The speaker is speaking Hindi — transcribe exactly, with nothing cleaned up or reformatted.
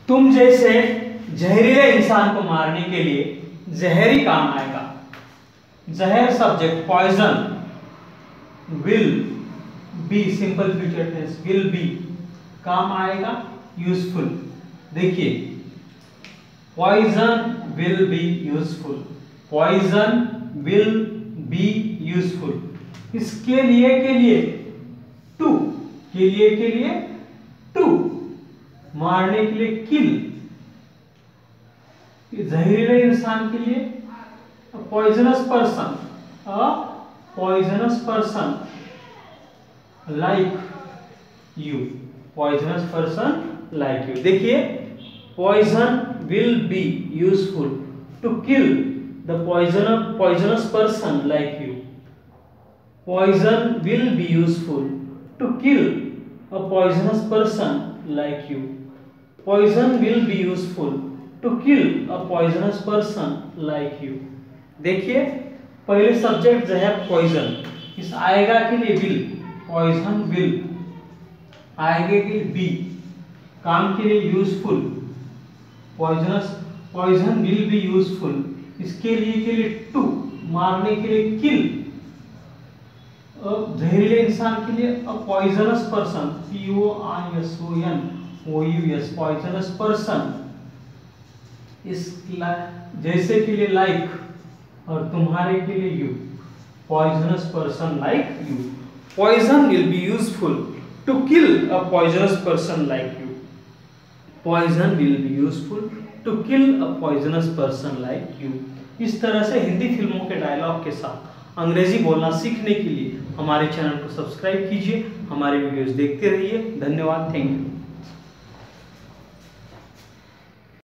तुम जैसे जहरीले इंसान को मारने के लिए जहर ही काम आएगा। जहर subject poison will be, simple future tense will be, काम आएगा यूजफुल। देखिए poison will be useful, poison will be useful. इसके लिए के लिए टू, के लिए के लिए टू, मारने के लिए किल, जहरीले इंसान के लिए poisonous person, a poisonous person like you, poisonous person like you. देखिए poison will be useful to kill the poison poisonous person like you, poison will be useful to kill a poisonous person like you, poison will be useful to kill a poisonous person like you. देखिए पहले सब्जेक्ट जो है पॉइजन, इस आएगा के लिए विल, पॉइजन विल, आएगा के लिए बी, काम के लिए useful, poisonous poison will be useful, इसके लिए के लिए टू, मारने के लिए किल, जहरीले इंसान के लिए a poisonous person, P O I S O N O U S, poisonous person, इस जैसे के लिए लाइक, और तुम्हारे के लिए you, poisonous person like you. Poison will be useful to kill a poisonous person like you, poison will be useful to kill a poisonous person like you. इस तरह से हिंदी फिल्मों के डायलॉग के साथ अंग्रेजी बोलना सीखने के लिए हमारे चैनल को सब्सक्राइब कीजिए, हमारे वीडियोस देखते रहिए। धन्यवाद, थैंक यू।